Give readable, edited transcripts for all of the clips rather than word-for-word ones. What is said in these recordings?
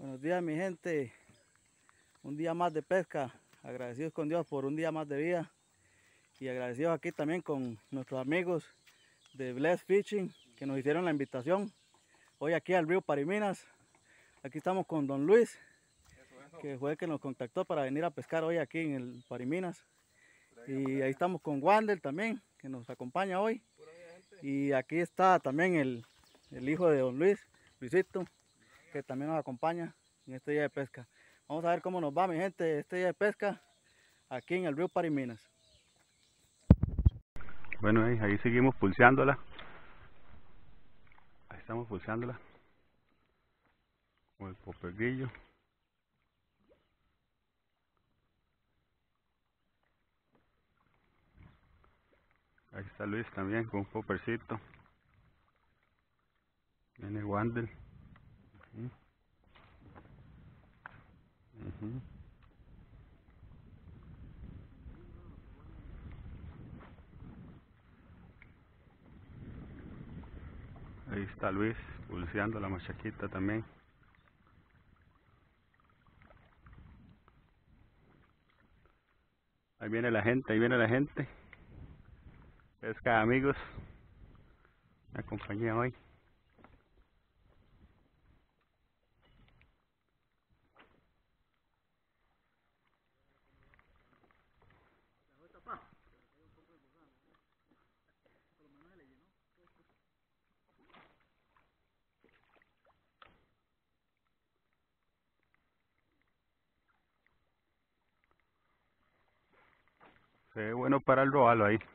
Buenos días, mi gente. Un día más de pesca. Agradecidos con Dios por un día más de vida. Y agradecidos aquí también con nuestros amigos de Blessed Fishing que nos hicieron la invitación hoy aquí al río Pariminas. Aquí estamos con Don Luis, que fue el que nos contactó para venir a pescar hoy aquí en el Pariminas. Y ahí estamos con Wander también, que nos acompaña hoy. Y aquí está también el hijo de Don Luis, Luisito, que también nos acompaña en este día de pesca. Vamos a ver cómo nos va, mi gente, este día de pesca aquí en el río Pariminas. Bueno, ahí seguimos pulseándola. Ahí estamos pulseándola con el popegrillo. Ahí está Luis también con un popercito. Viene Wander. Ahí está Luis pulseando la machaquita también. Ahí viene la gente, ahí viene la gente. Pesca, amigos. Me acompañé hoy. Se ve bueno para el robalo ahí.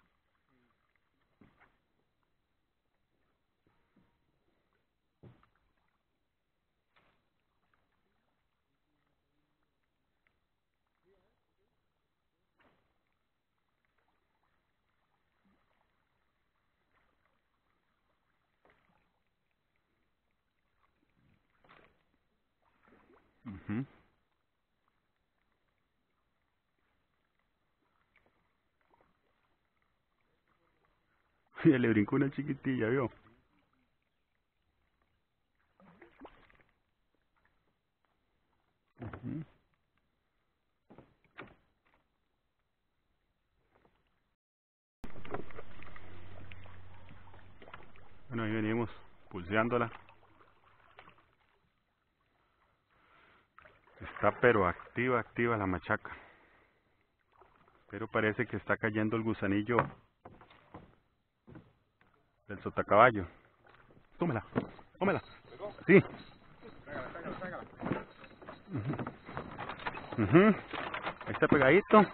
Y le brincó una chiquitilla, ¿vio? Bueno, ahí venimos pulseándola. Está pero activa la machaca. Pero parece que está cayendo el gusanillo del sotacaballo. Tómela, tómela. Sí. Ahí está pegadito.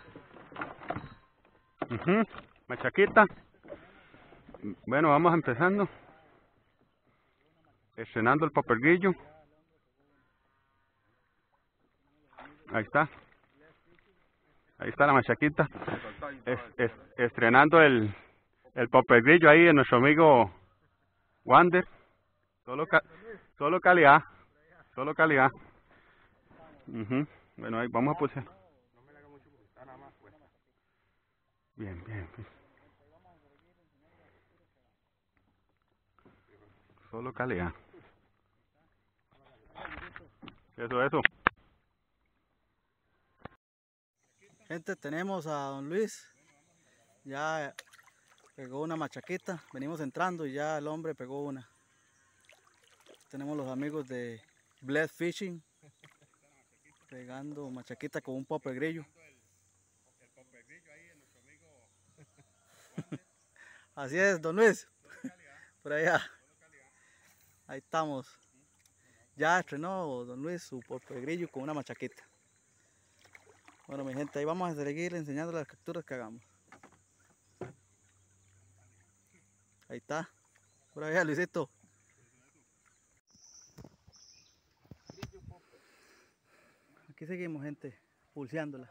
Machaquita. Bueno, vamos empezando. Estrenando el popegrillo. Ahí está. Ahí está la machaquita. Estrenando el popegrillo ahí de nuestro amigo Wander. Solo calidad. Solo calidad. Bueno, ahí vamos a pulsar. Bien, bien. Solo calidad. Eso. Gente, tenemos a Don Luis. Ya pegó una machaquita. Venimos entrando y ya el hombre pegó una. Tenemos los amigos de Blessed Fishing pegando machaquita con un popegrillo. Así es, Don Luis. Por allá. Ahí estamos. Ya estrenó Don Luis su popegrillo con una machaquita. Bueno, mi gente, ahí vamos a seguir enseñando las capturas que hagamos. Ahí está. Por allá, Luisito. Aquí seguimos, gente, pulseándola.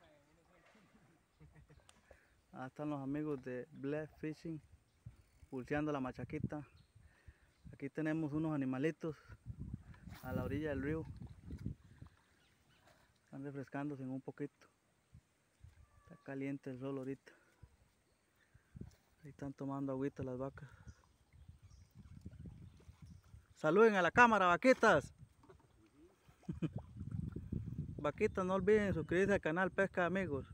Ahí están los amigos de Blessed Fishing pulseando la machaquita. Aquí tenemos unos animalitos a la orilla del río. Están refrescándose un poquito. Está caliente el sol ahorita. Ahí están tomando agüita las vacas. Saluden a la cámara, vaquitas. Vaquitas, no olviden suscribirse al canal Pesca de Amigos.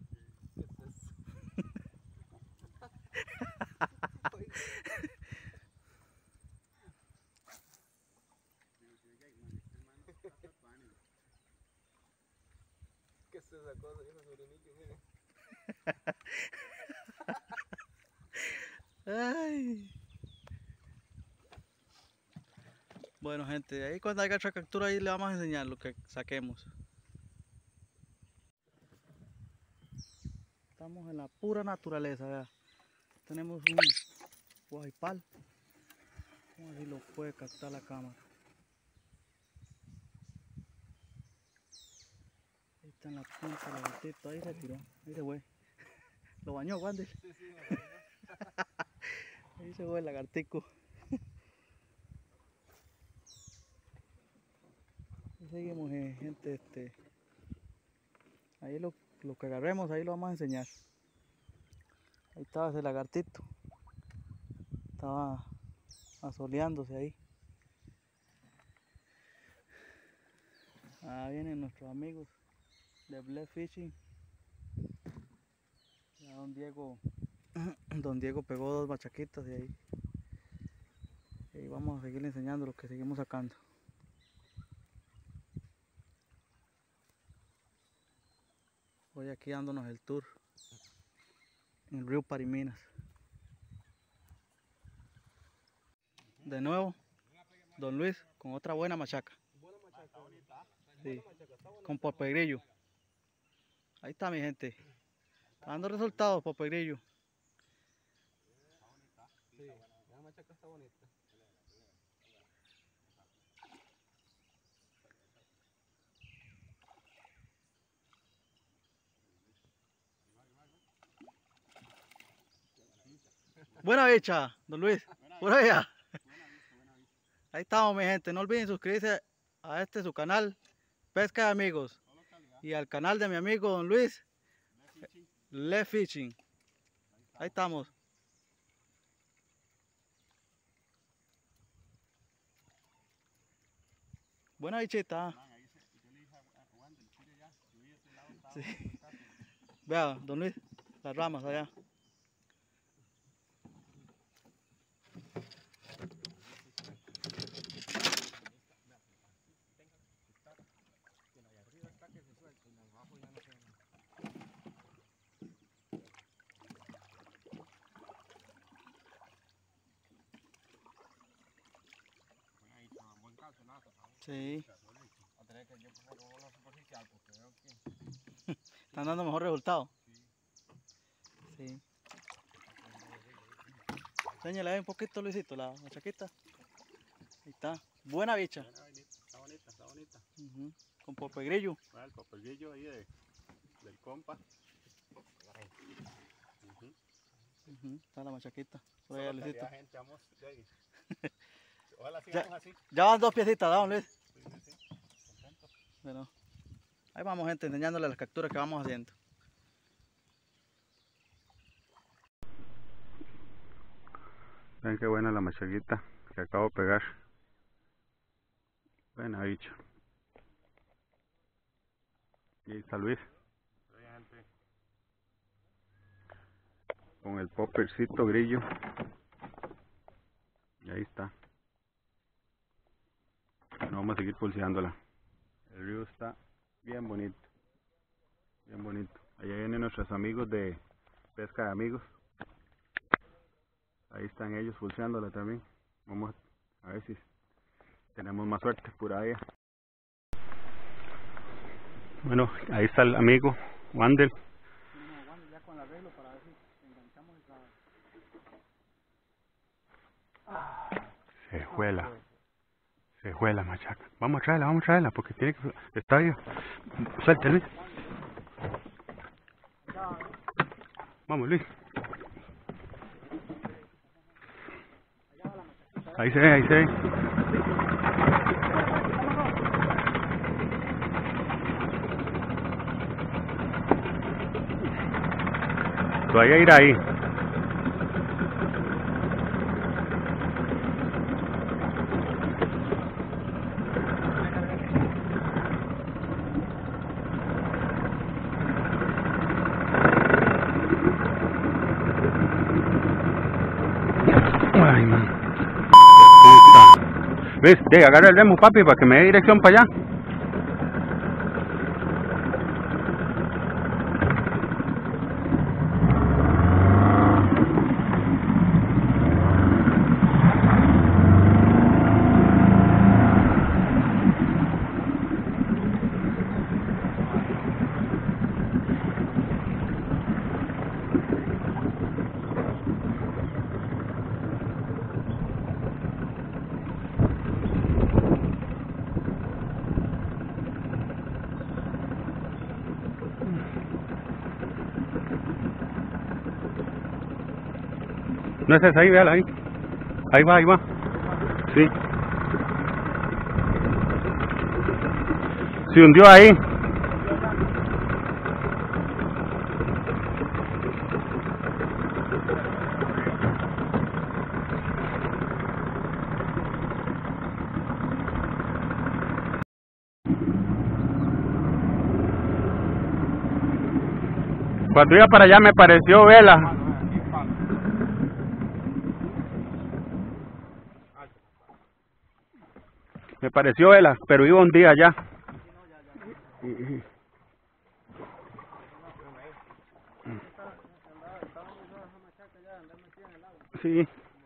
¿Qué es esa cosa? Esa sobrinita, mire. Ay. Bueno, gente, ahí cuando haya otra captura ahí le vamos a enseñar lo que saquemos. Estamos en la pura naturaleza, vea. Tenemos un guajipal. Vamos a ver si lo puede captar la cámara. Ahí está en la punta del lagartito, ahí se tiró, ahí se fue. Lo bañó, Wander. Sí, sí, me bañó. Ahí se fue el lagartico. Y seguimos, gente, ahí lo que agarremos, ahí lo vamos a enseñar. Ahí estaba ese lagartito. Estaba asoleándose ahí. Ah, vienen nuestros amigos de Blessed Fishing. Ya don Diego pegó 2 machaquitas y ahí vamos a seguir enseñando lo que seguimos sacando. Hoy aquí dándonos el tour en el río Pariminas. De nuevo, don Luis con otra buena machaca. Buena machaca. Sí, con popegrillo. Ahí está, mi gente. Está dando resultados, popegrillo. Sí, la machaca está bonita. Buena bicha, don Luis. Por allá. Ahí estamos, mi gente. No olviden suscribirse a su canal, Pesca de Amigos. Y al canal de mi amigo don Luis, Blessed Fishing. Ahí estamos. Buena bichita. Sí. Vea, don Luis, las ramas allá. Sí. Están dando mejor resultado. Sí. Enséñale ahí un poquito, Luisito, la machaquita. Ahí está. Buena bicha. Está bonita, está bonita. Con popegrillo. Ah, el popegrillo ahí del compa. Está la machaquita. Por allá, Luisito. Gente, vamos de ahí. Ojalá sigamos así. Ya van 2 piecitas, ¿no, Luis? Sí. Contento. Bueno, ahí vamos, gente, enseñándole las capturas que vamos haciendo. Ven qué buena la machaquita que acabo de pegar. Buena bicha. Y ahí está Luis. Con el poppercito grillo. Y ahí está. Bueno, vamos a seguir pulseándola. El río está bien bonito. Bien bonito. Allá vienen nuestros amigos de Pesca de Amigos. Ahí están ellos pulseándola también. Vamos a ver si tenemos más suerte por ahí. Bueno, ahí está el amigo Wander. Ya con el arreglo para ver si enganchamos esa. Se fue la machaca. Vamos a traerla, porque tiene que estar ahí. Suelta, Luis. Vamos, Luis. Ahí se ve. Todavía irá ahí. Ay, man. Puta. ¿Ves? Agarra el remo, papi, para que me dé dirección para allá. No es esa, ahí, véala ahí. Ahí va, ahí va. Sí. Se hundió ahí. Cuando iba para allá me pareció vela. Me pareció vela, pero iba un día allá. Sí.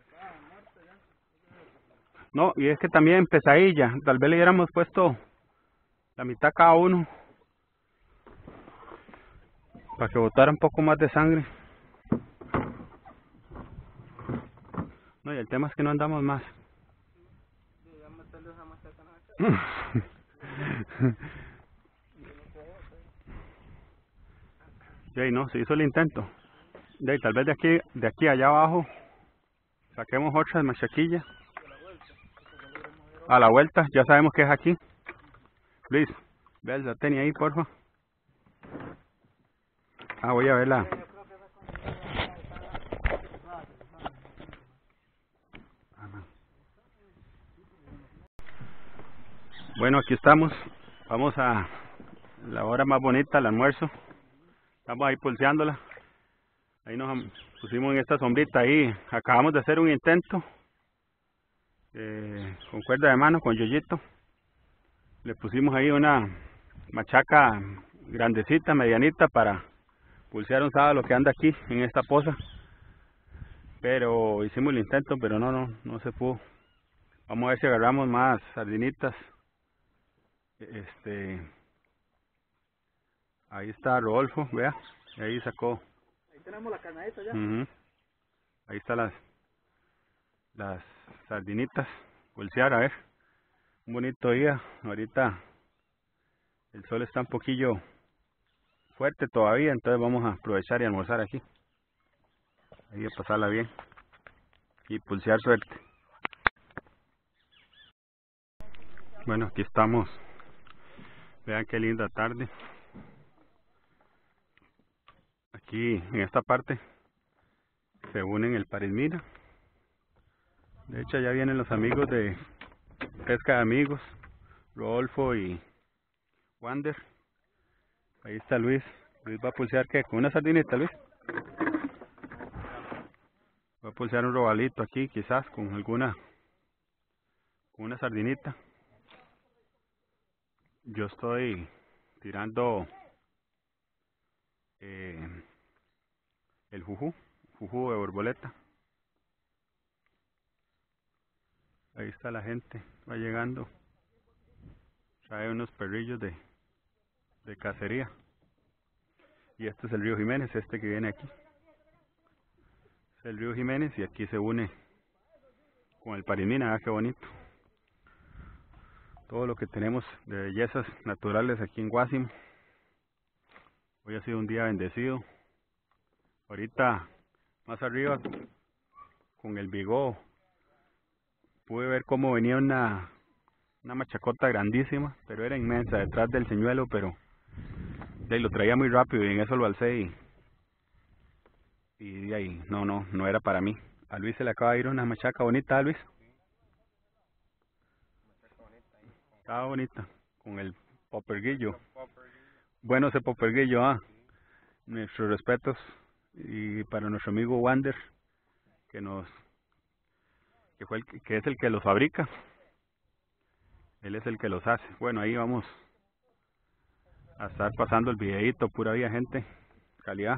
No, y es que también pesadilla. Tal vez le hubiéramos puesto la mitad cada uno para que botara un poco más de sangre. No, y el tema es que no andamos más. Y ahí no, se hizo el intento. Y ahí, tal vez de aquí allá abajo saquemos otras machaquillas. A la vuelta, ya sabemos que es aquí. Luis, ve el sartén ahí, porfa. Ah, voy a verla. Bueno, aquí estamos. Vamos a la hora más bonita, el almuerzo. Estamos ahí pulseándola. Ahí nos pusimos en esta sombrita ahí. Acabamos de hacer un intento con cuerda de mano, con yoyito. Le pusimos ahí una machaca grandecita, medianita, para pulsear un sábado lo que anda aquí en esta poza. Pero hicimos el intento, pero no se pudo. Vamos a ver si agarramos más sardinitas. Ahí está Rodolfo, vea, ahí sacó. Ahí tenemos la carnadita ya. Ahí están las sardinitas. Pulsear, a ver. Un bonito día. Ahorita el sol está un poquillo fuerte todavía, entonces vamos a aprovechar y almorzar aquí. Ahí a pasarla bien y pulsear suerte. Bueno, aquí estamos. Vean qué linda tarde. Aquí en esta parte se unen el Parismira. De hecho ya vienen los amigos de Pesca de Amigos, Rodolfo y Wander. Ahí está Luis. Luis va a pulsear, ¿qué? Con una sardinita, Luis. Va a pulsear un robalito aquí, quizás con una sardinita. Yo estoy tirando el juju de borboleta. Ahí está la gente, va llegando. Trae unos perrillos de cacería. Y este es el río Jiménez, este que viene aquí. Es el río Jiménez y aquí se une con el Parismira, qué bonito. Todo lo que tenemos de bellezas naturales aquí en Guásimo. Hoy ha sido un día bendecido. Ahorita más arriba con el Vigó pude ver cómo venía una machacota grandísima, pero era inmensa detrás del señuelo, pero lo traía muy rápido y en eso lo alcé y de ahí no era para mí. A Luis se le acaba de ir una machaca bonita, Luis. Estaba bonita, con el poperguillo. Bueno ese poperguillo, Nuestros respetos y para nuestro amigo Wander, que nos que es el que los fabrica. Él es el que los hace. Bueno, ahí vamos a estar pasando el videito, pura vida, gente, calidad.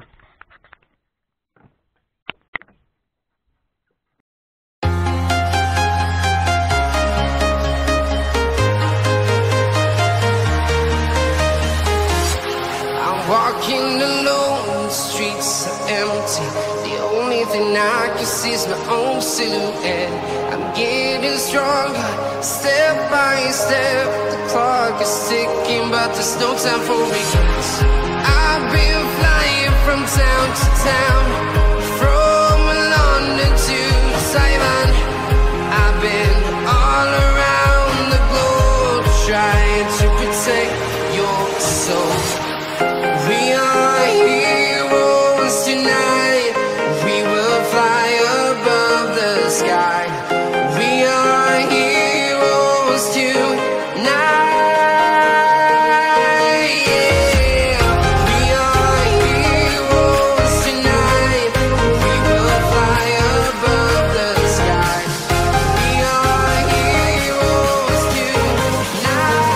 Walking alone, the streets are empty. The only thing I can see is my own silhouette. I'm getting stronger, step by step. The clock is ticking, but there's no time for regrets. I've been flying from town to town, from London to Taiwan. I've been all around the globe trying to protect your soul. We are heroes tonight. We will fly above the sky. We are heroes tonight. Yeah. We are heroes tonight. We will fly above the sky. We are heroes tonight.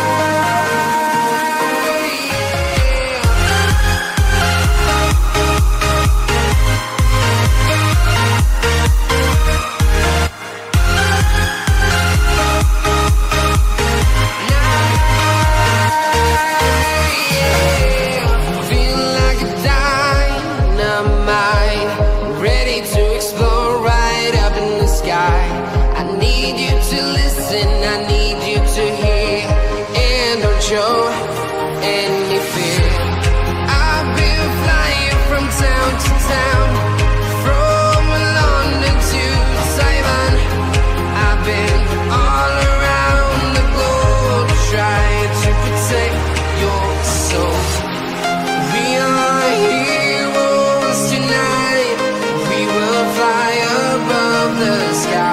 Show any fear. I've been flying from town to town, from London to Taiwan. I've been all around the globe trying to protect your soul. We are heroes tonight. We will fly above the sky.